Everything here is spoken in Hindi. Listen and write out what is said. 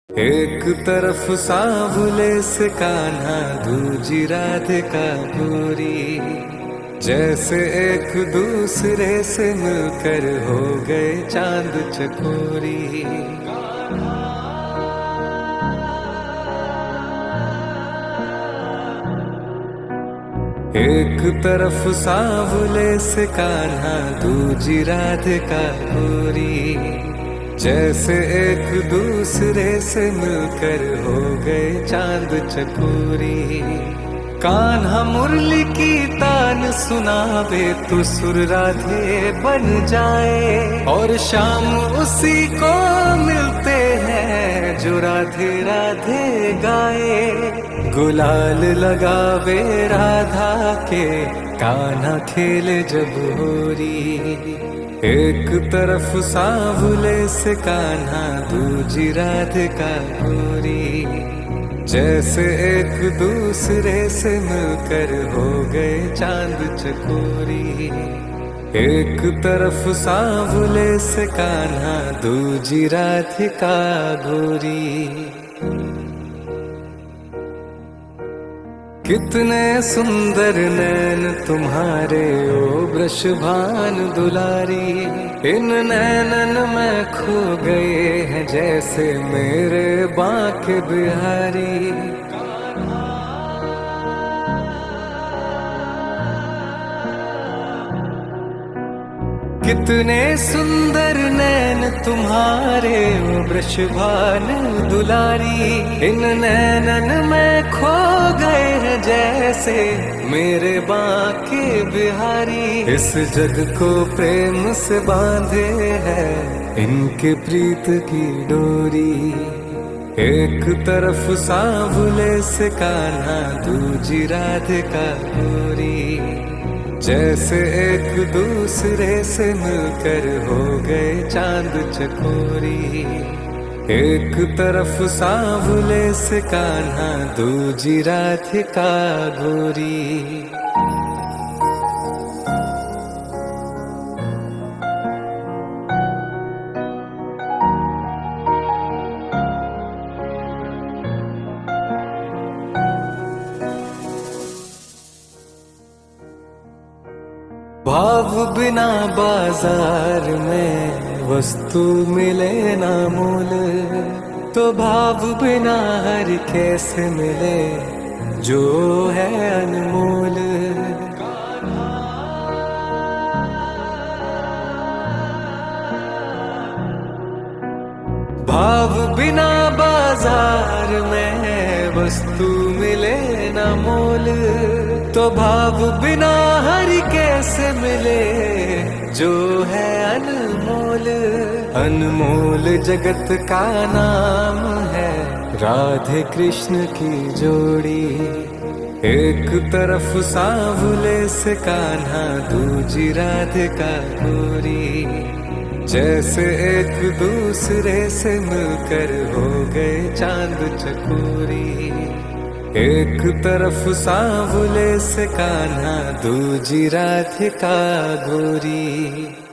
एक तरफ सांवले से कान्हा, दूजी राधिका गोरी, जैसे एक दूसरे से मिलकर हो गए चांद चकोरी। एक तरफ सांवले से कान्हा, दूजी राधिका गोरी, जैसे एक दूसरे से मिलकर हो गए चांद चकोरी। कान्हा मुरली की तान सुनावे तो सुर राधे बन जाए, और शाम उसी को मिलते हैं जो राधे राधे गाए। गुलाल लगावे राधा के, कान्हा खेले जब होरी। एक तरफ सांवले से कान्हा, दूजी राधिका गोरी, जैसे एक दूसरे से मिलकर हो गए चांद चकोरी। एक तरफ सांवले से कान्हा, दूजी राधिका गोरी। कितने सुंदर नैन तुम्हारे ओ वृषभान दुलारी, इन नैनन में खो गए हैं जैसे मेरे बांके बिहारी। कितने सुंदर नैन तुम्हारे ओ वृषभान दुलारी, इन नैनन में खो गए हैं जैसे मेरे बांके बिहारी। इस जग को प्रेम से बांधे है इनके प्रीत की डोरी। एक तरफ सांवले से कान्हा, दूजी राधिका गोरी, जैसे एक दूसरे से मिलकर हो गए चांद चकोरी। एक तरफ सांवले से कान्हा, दूजी राधिका गोरी। भाव बिना बाजार में वस्तु मिले ना मोल, तो भाव बिना हर कैसे मिले जो है अनमोल। भाव बिना बाजार में वस्तु मिले ना मोल, तो भाव बिना हरि कैसे मिले जो है अनमोल। अनमोल जगत का नाम है राधे कृष्ण की जोड़ी। एक तरफ सांवले से कान्हा, दूजी राधिका गोरी, जैसे एक दूसरे से मिलकर हो गए चांद चकोरी। एक तरफ सांवले से कान्हा, दूजी राधिका गोरी।